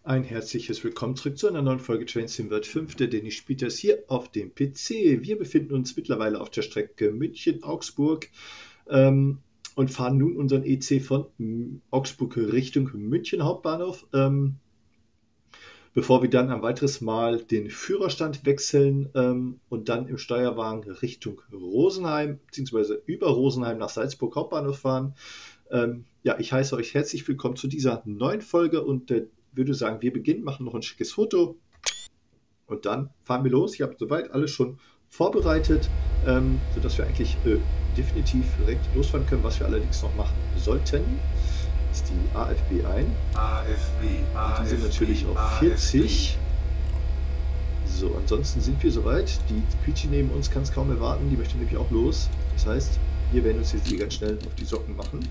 Ein herzliches Willkommen zurück zu einer neuen Folge Train Sim World 5. Der Dennis spielt das hier auf dem PC. Wir befinden uns mittlerweile auf der Strecke München-Augsburg und fahren nun unseren EC von Augsburg Richtung München Hauptbahnhof. Bevor wir dann ein weiteres Mal den Führerstand wechseln und dann im Steuerwagen Richtung Rosenheim bzw. über Rosenheim nach Salzburg Hauptbahnhof fahren. Ja, ich heiße euch herzlich willkommen zu dieser neuen Folge und würde sagen, wir beginnen, machen noch ein schickes Foto und dann fahren wir los. Ich habe soweit alles schon vorbereitet, sodass wir eigentlich definitiv direkt losfahren können. Was wir allerdings noch machen sollten, ist die AFB ein. Die sind natürlich auf 40. So, ansonsten sind wir soweit. Die Quietschi neben uns kann es kaum erwarten. Die möchte nämlich auch los. Das heißt, wir werden uns jetzt hier ganz schnell auf die Socken machen.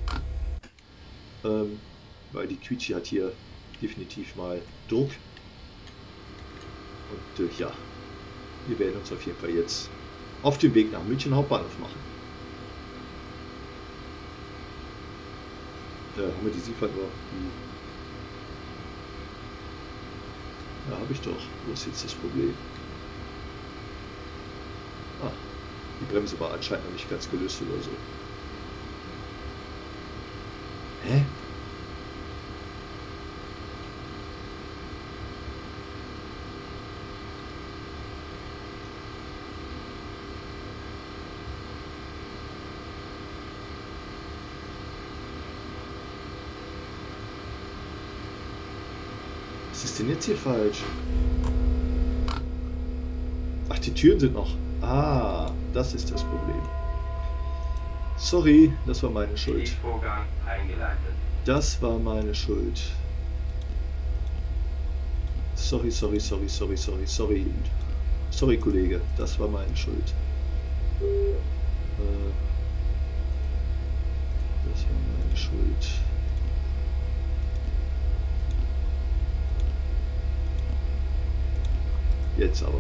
Weil die Quietschi hat hier definitiv mal Druck. Und ja, wir werden uns auf jeden Fall jetzt auf den Weg nach München Hauptbahnhof machen. Haben wir die Siefert noch? Ja, habe ich doch. Wo ist jetzt das Problem? Ah, die Bremse war anscheinend noch nicht ganz gelöst oder so. Hä? Was ist denn jetzt hier falsch? Ach, die Türen sind noch. Ah, das ist das Problem. Sorry, das war meine Schuld. Vorgang eingeleitet. Das war meine Schuld. Sorry. Sorry, Kollege, das war meine Schuld. Das war meine Schuld. Jetzt aber.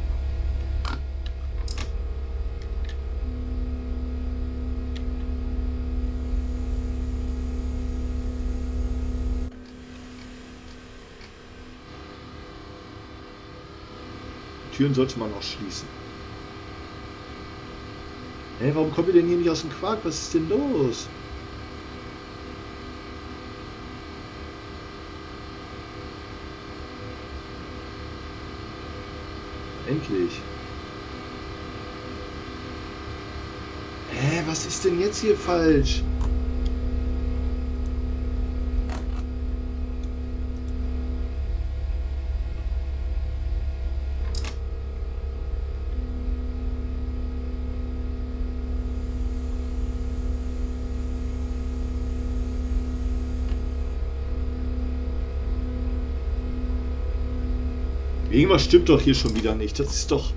Die Türen sollte man auch schließen. Hey, warum kommen wir denn hier nicht aus dem Quark? Was ist denn los? Endlich. Hä, was ist denn jetzt hier falsch? Irgendwas stimmt doch hier schon wieder nicht. Das ist doch...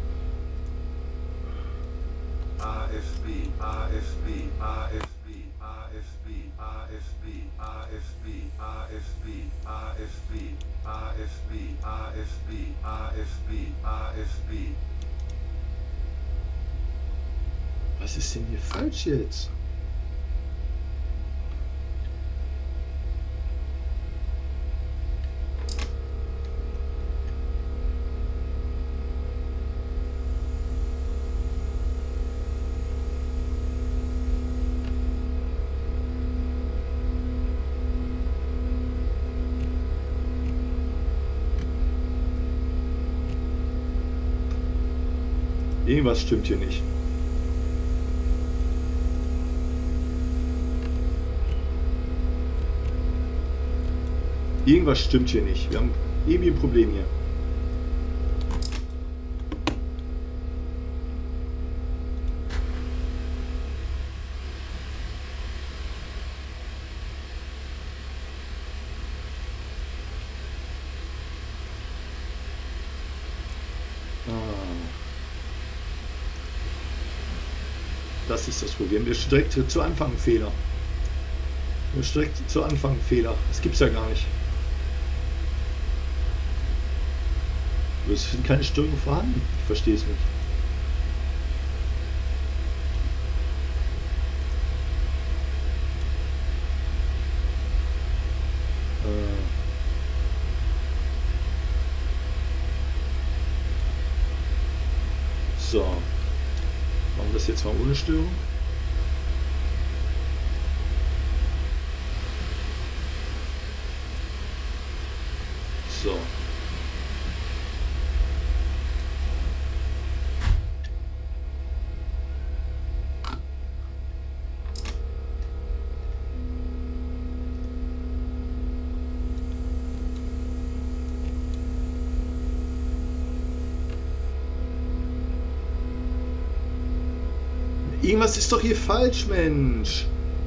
Was ist denn hier falsch jetzt? Irgendwas stimmt hier nicht. Irgendwas stimmt hier nicht. Wir haben irgendwie ein Problem hier. Das ist das Problem. Wir direkt zu Anfang einen Fehler. Direkt zu Anfang einen Fehler. Das gibt's ja gar nicht. Es sind keine Störungen vorhanden. Ich verstehe es nicht. So, machen wir das jetzt mal ohne Störung. So. Irgendwas ist doch hier falsch, Mensch.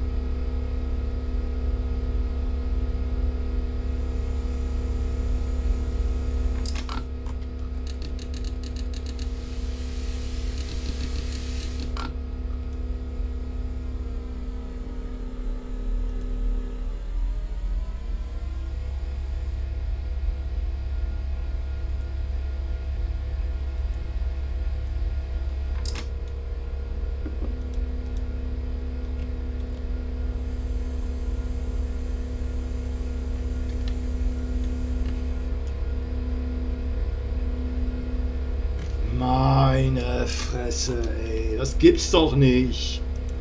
Meine Fresse, ey, das gibt's doch nicht.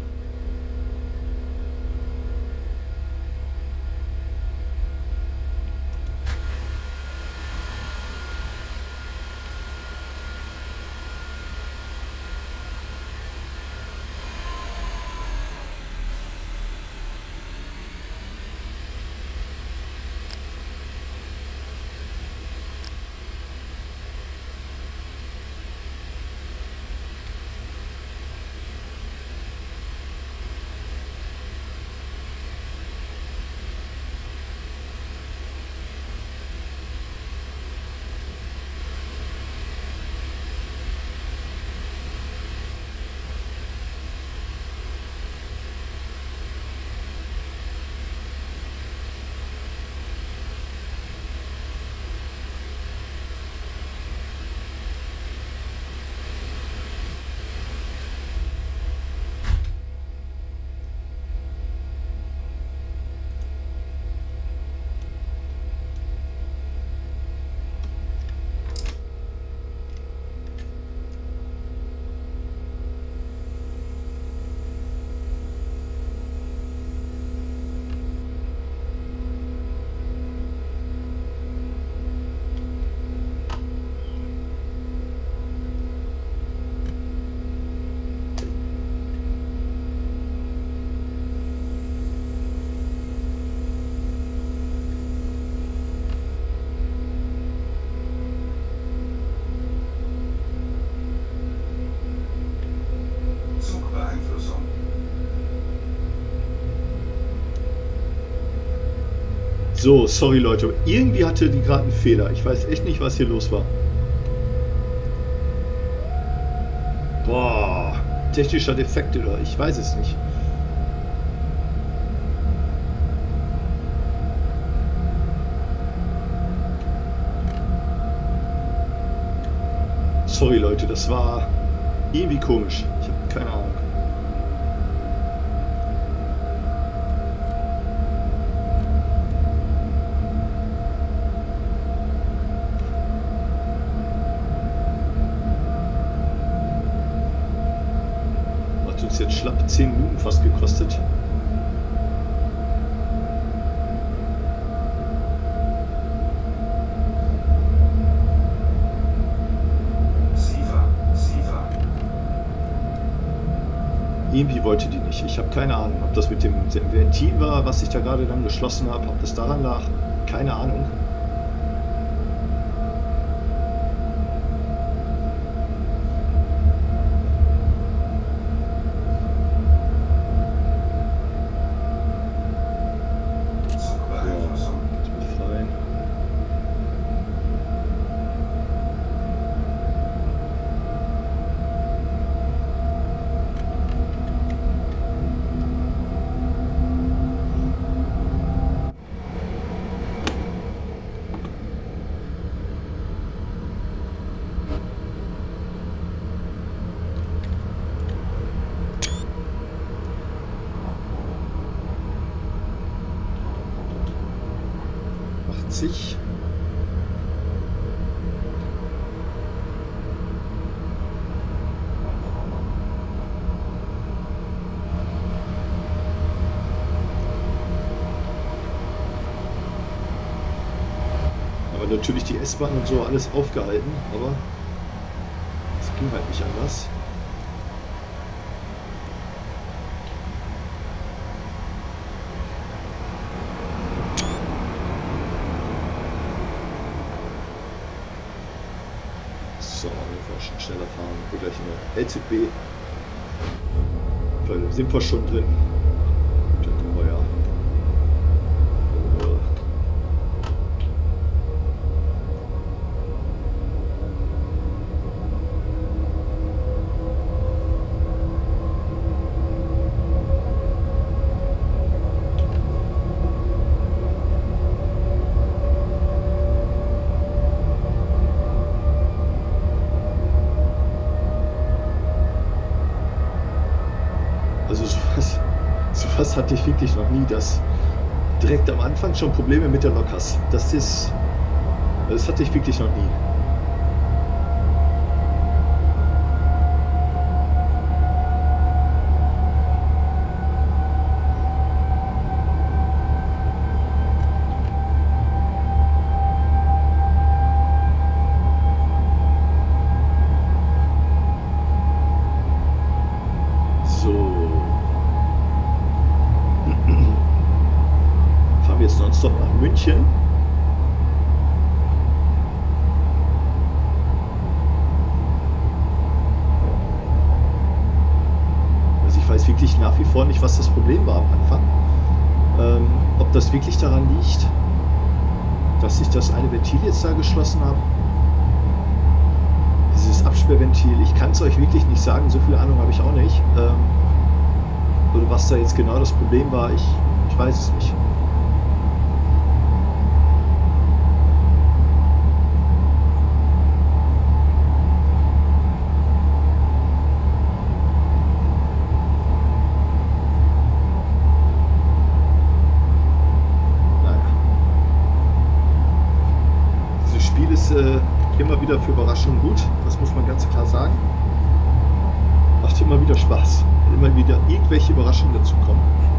So, sorry Leute, irgendwie hatte die gerade einen Fehler. Ich weiß echt nicht, was hier los war. Boah, technischer Defekt oder ich weiß es nicht. Sorry Leute, das war irgendwie komisch. Ich habe keine Ahnung. Hat uns jetzt schlapp 10 Minuten fast gekostet. Irgendwie wollte die nicht. Ich habe keine Ahnung, ob das mit dem Ventil war, was ich da gerade dann geschlossen habe, ob das daran lag. Keine Ahnung. Sich. natürlich die S-Bahn und so alles aufgehalten, aber es ging halt nicht anders. So, wir schon schneller fahren. Wir gleich eine LZB. Weil sind wir schon drin. Oh ja. Das hatte ich wirklich noch nie, dass direkt am Anfang schon Probleme mit der Lok hast. Das hatte ich wirklich noch nie. Nonstop nach München. Also ich weiß wirklich nach wie vor nicht, was das Problem war am Anfang. Ob das wirklich daran liegt, dass ich das eine Ventil jetzt da geschlossen habe. Dieses Absperrventil, ich kann es euch wirklich nicht sagen, so viel Ahnung habe ich auch nicht. Oder was da jetzt genau das Problem war, ich weiß es nicht. Immer wieder für Überraschungen gut, das muss man ganz klar sagen. Macht immer wieder Spaß, wenn immer wieder irgendwelche Überraschungen dazu kommen.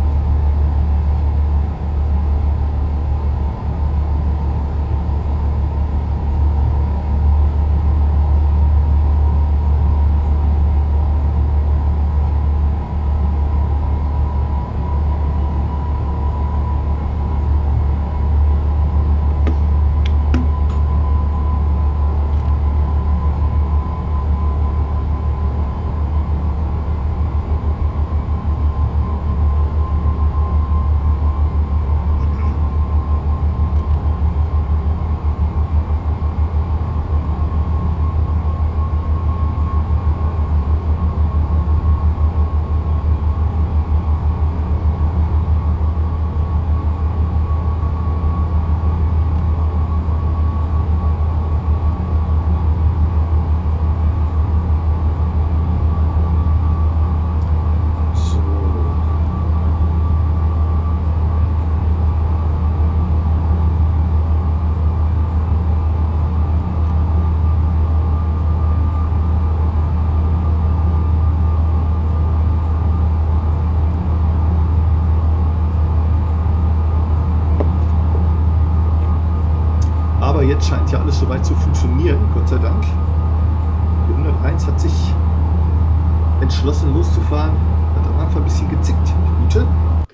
Jetzt scheint ja alles soweit zu funktionieren, Gott sei Dank. Die 101 hat sich entschlossen loszufahren, hat am Anfang ein bisschen gezickt. Gute.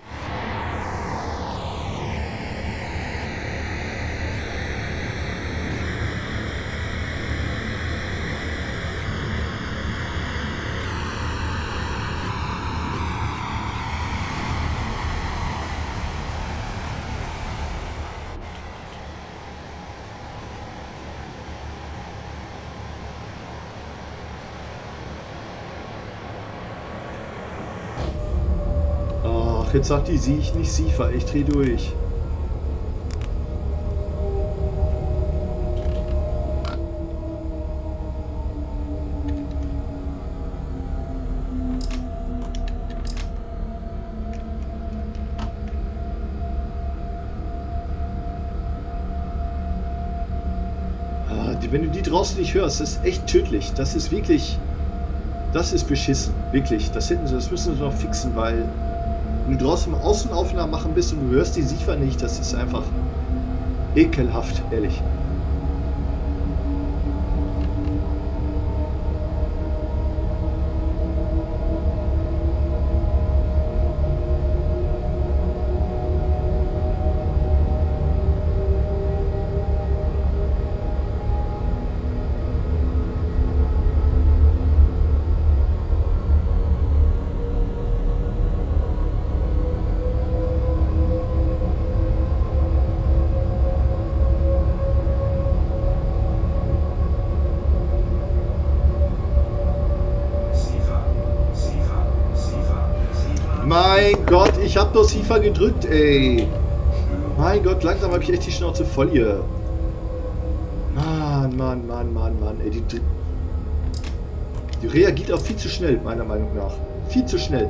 Jetzt sagt die Sieg, nicht Siefer, ich dreh durch. Wenn du die draußen nicht hörst, das ist echt tödlich. Das ist wirklich, das ist beschissen, wirklich. Das müssen sie noch fixen, weil wenn du draußen mal Außenaufnahmen machen bist und du hörst die Siefer nicht, das ist einfach ekelhaft, ehrlich. Mein Gott, ich habe nur SIFA gedrückt, ey. Mein Gott, langsam habe ich echt die Schnauze voll hier. Mann, ey. Die reagiert auch viel zu schnell, meiner Meinung nach. Viel zu schnell.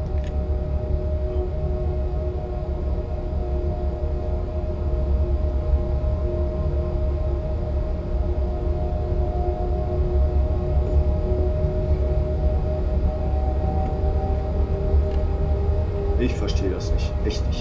Ich verstehe das nicht. Echt nicht.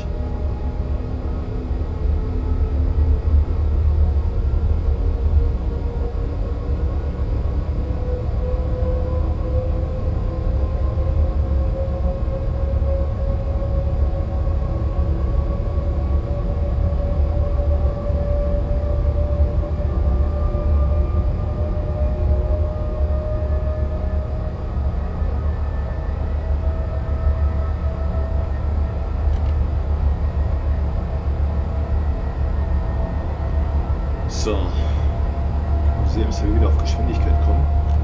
So. Mal sehen, bis wir wieder auf Geschwindigkeit kommen.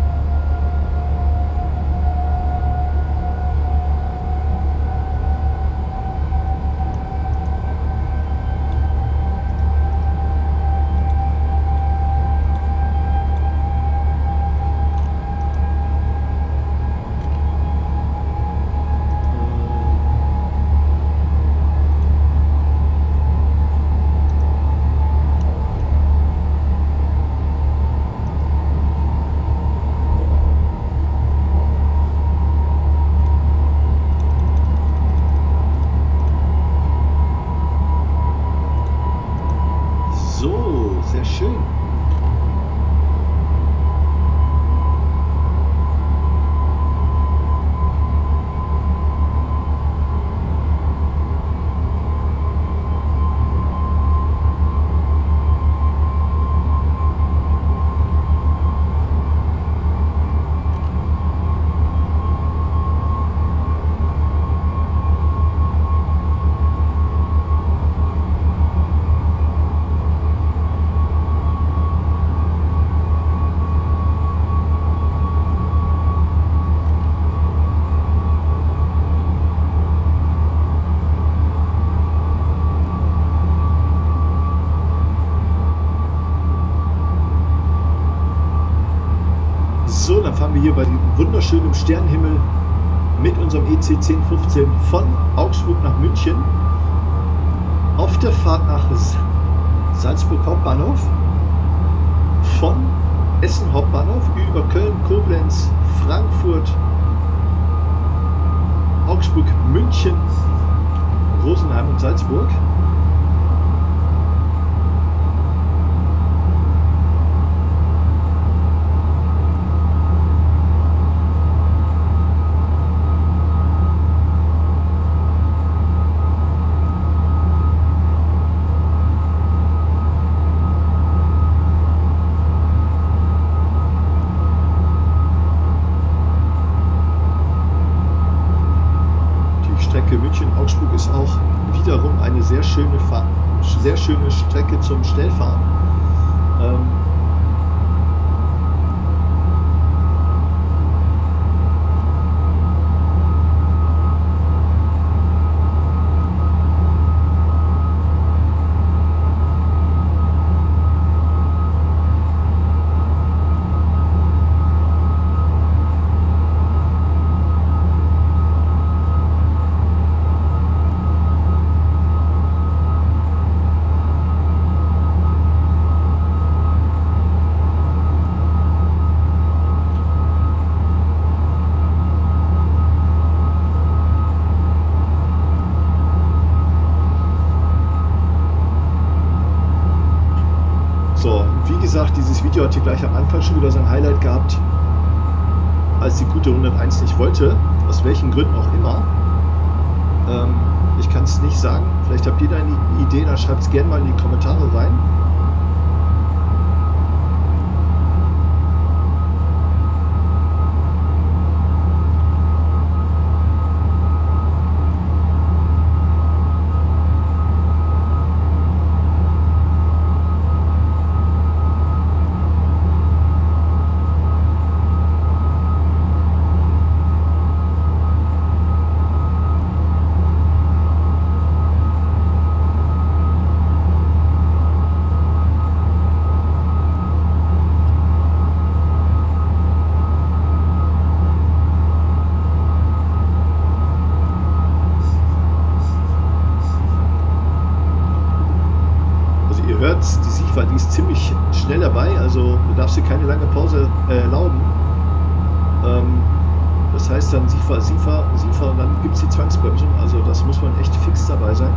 So, sehr schön. So, dann fahren wir hier bei wunderschönem Sternenhimmel mit unserem EC 1015 von Augsburg nach München auf der Fahrt nach Salzburg Hauptbahnhof, von Essen Hauptbahnhof über Köln, Koblenz, Frankfurt, Augsburg, München, Rosenheim und Salzburg. München-Augsburg ist auch wiederum eine sehr schöne Strecke zum Schnellfahren. So, wie gesagt, dieses Video hat hier gleich am Anfang schon wieder sein Highlight gehabt, als die gute 101 nicht wollte, aus welchen Gründen auch immer. Ich kann es nicht sagen, vielleicht habt ihr da eine Idee, dann schreibt es gerne mal in die Kommentare rein. SIFA, die ist ziemlich schnell dabei, also du darfst dir keine lange Pause erlauben. Das heißt dann SIFA, SIFA, SIFA und dann gibt es die Zwangsbremsung, also das muss man echt fix dabei sein.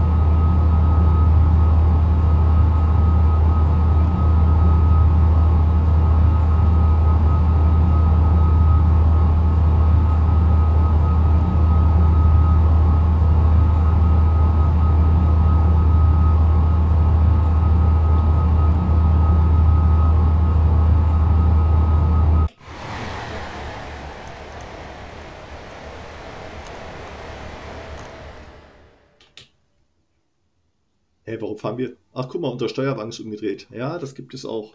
Hey, warum fahren wir? Ach, guck mal, unser Steuerwagen ist umgedreht. Ja, das gibt es auch.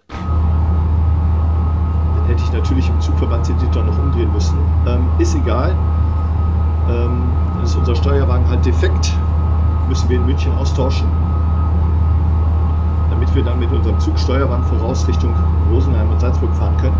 Dann hätte ich natürlich im Zugverbandsinditor noch umdrehen müssen. Ist egal. Dann ist unser Steuerwagen halt defekt. Müssen wir in München austauschen. Damit wir dann mit unserem Zugsteuerwagen voraus Richtung Rosenheim und Salzburg fahren können.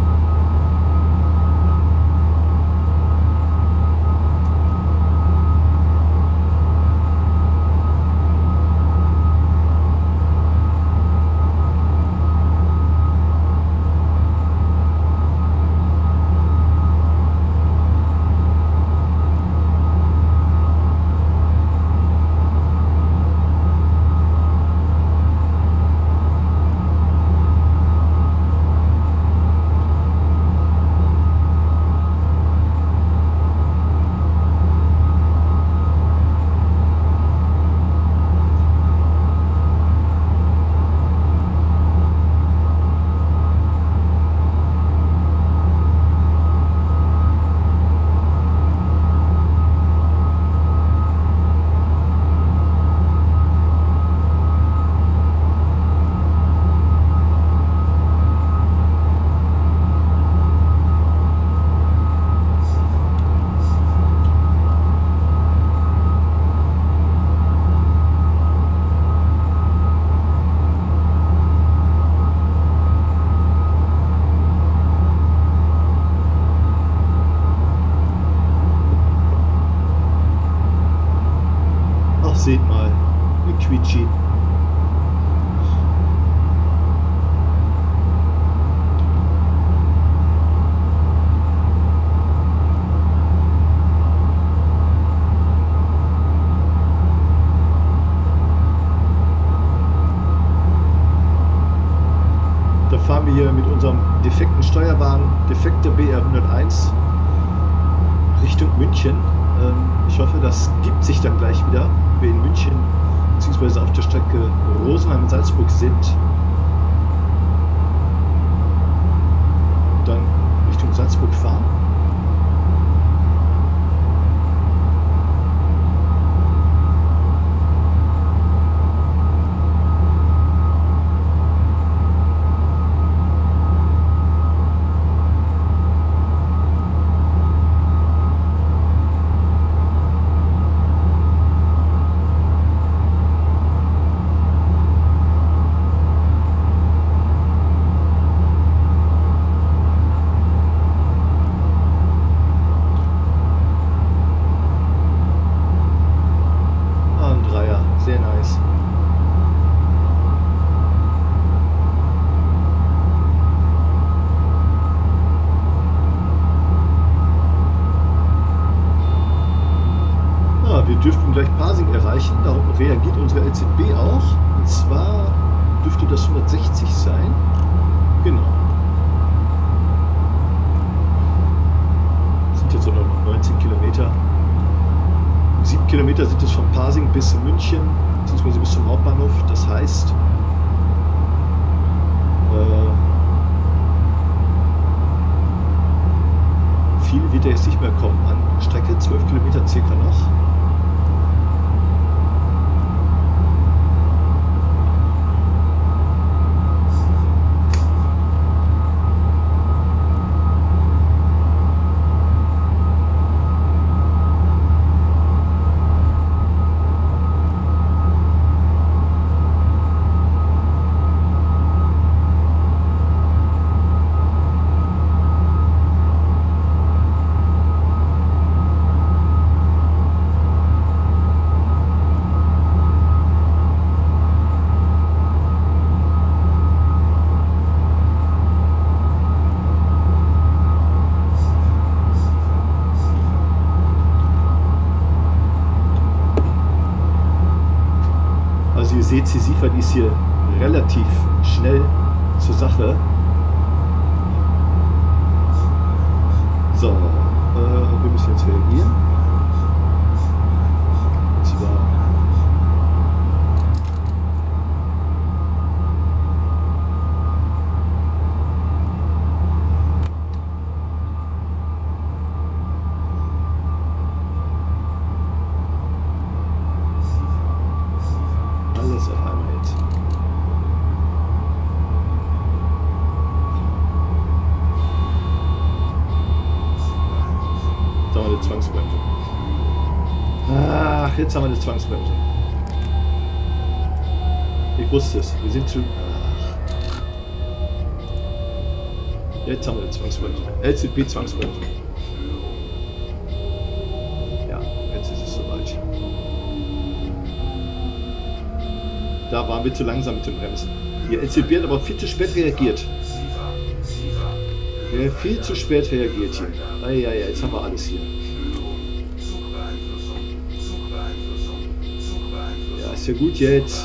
Seht mal, wie quietschi. Da fahren wir hier mit unserem defekten Steuerwagen, defekte BR101, Richtung München. Ich hoffe, das gibt sich dann gleich wieder, wenn wir in München bzw. auf der Strecke Rosenheim und Salzburg sind. Dann Richtung Salzburg fahren. Sehr nice. Wir dürften gleich Pasing erreichen, darauf reagiert unsere LZB auch. Und zwar dürfte das 160 sein. Genau. Das sind jetzt so noch 19 Kilometer. 7 Kilometer sind es von Pasing bis München, beziehungsweise bis zum Hauptbahnhof. Das heißt, viel wird jetzt nicht mehr kommen an Strecke, 12 Kilometer circa noch. seht, Sisypha, die ist hier relativ schnell zur Sache. So, wir müssen jetzt reagieren. Und zwar alles auf einmal jetzt. Jetzt haben wir eine Zwangsbremse. Ach, jetzt haben wir eine Zwangsbremse. Ich wusste es. Wir sind zu... Ach. Jetzt haben wir eine Zwangsbremse. LCP-Zwangsbremse. Ja, jetzt ist es soweit. Da waren wir zu langsam mit dem Bremsen. Die LCP hat aber viel zu spät reagiert. Ja, viel zu spät reagiert hier. Ja, jetzt haben wir alles hier. Ja, ist ja gut jetzt.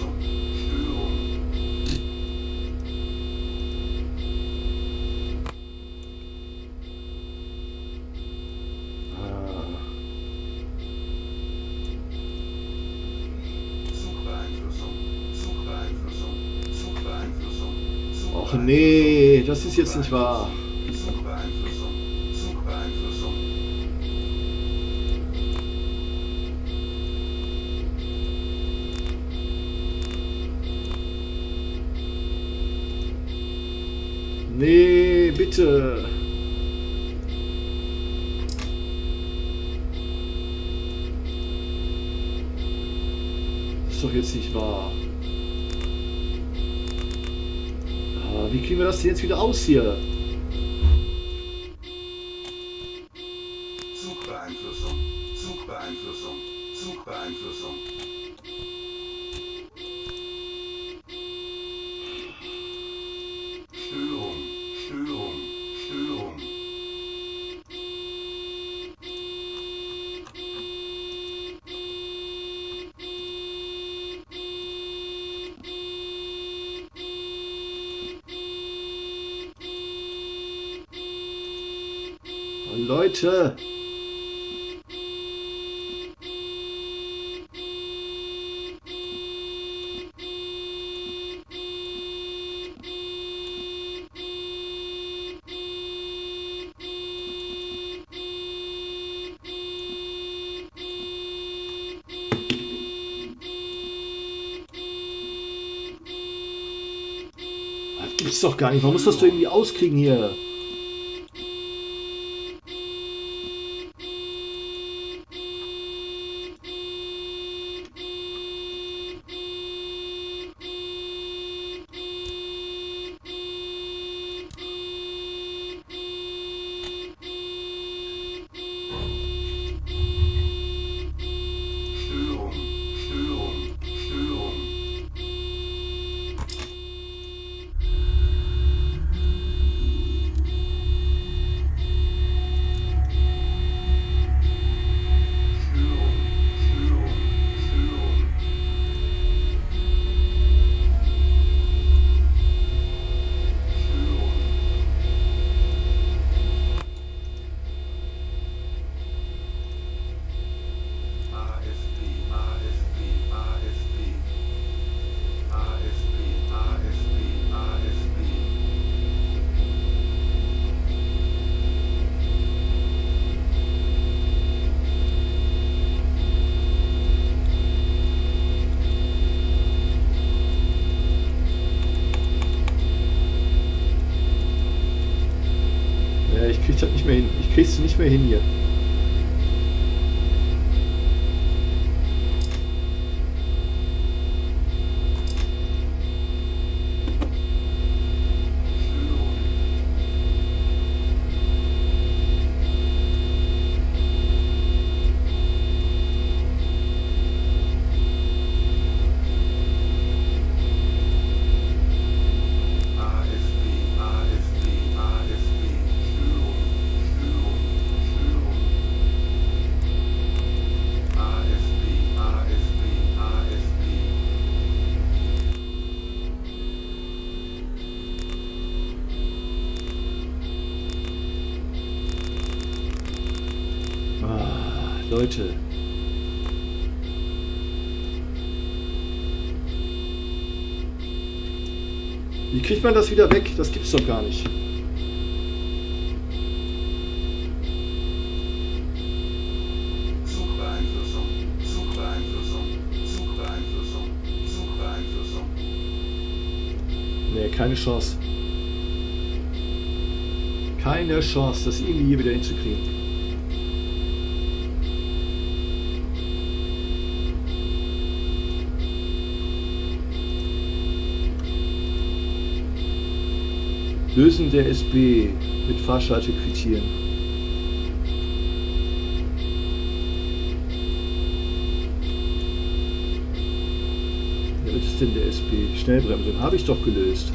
Och nee, das ist jetzt nicht wahr. Nee, bitte. Das ist doch jetzt nicht wahr. Wie kriegen wir das denn jetzt wieder aus hier? Zugbeeinflussung, Zugbeeinflussung, Zugbeeinflussung. Störung, Störung, Störung. Leute! Das gibt's doch gar nicht. Man muss das doch irgendwie auskriegen hier. Ich krieg das nicht mehr hin. Ich krieg's nicht mehr hin hier. Leute. Wie kriegt man das wieder weg? Das gibt's doch gar nicht. Zugbeeinflussung, Zugbeeinflussung, Zugbeeinflussung, Zugbeeinflussung. Nee, keine Chance. Keine Chance, das irgendwie hier wieder hinzukriegen. Lösen der SB mit Fahrschalte quittieren. Ja, was ist denn der SB? Schnellbremsung habe ich doch gelöst.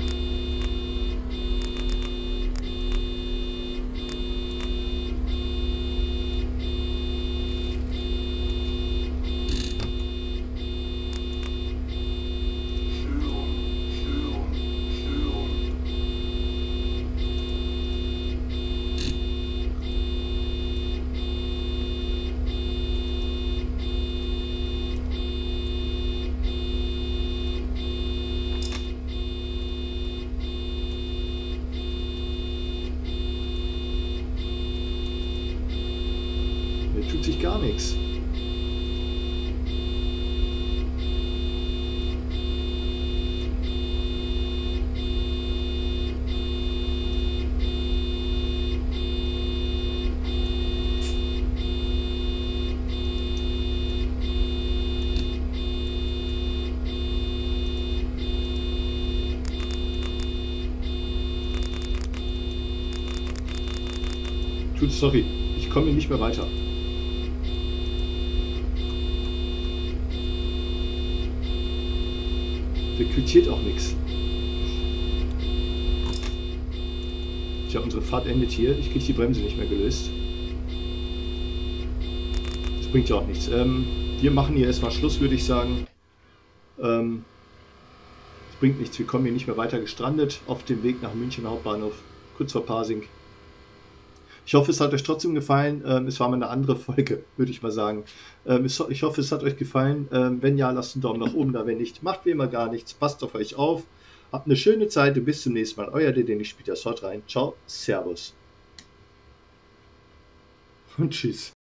Störung, Störung, Störung. Hier tut sich gar nichts. Sorry, ich komme hier nicht mehr weiter. Der quittiert auch nichts. Tja, unsere Fahrt endet hier. Ich kriege die Bremse nicht mehr gelöst. Das bringt ja auch nichts. Wir machen hier erstmal Schluss, würde ich sagen. Das bringt nichts. Wir kommen hier nicht mehr weiter gestrandet auf dem Weg nach München Hauptbahnhof, kurz vor Pasing. Ich hoffe, es hat euch trotzdem gefallen. Es war mal eine andere Folge, würde ich mal sagen. Ich hoffe, es hat euch gefallen. Wenn ja, lasst einen Daumen nach oben da. Wenn nicht, macht wie immer gar nichts. Passt auf euch auf. Habt eine schöne Zeit und bis zum nächsten Mal. Euer DD, Später. Haut rein. Ciao, Servus und tschüss.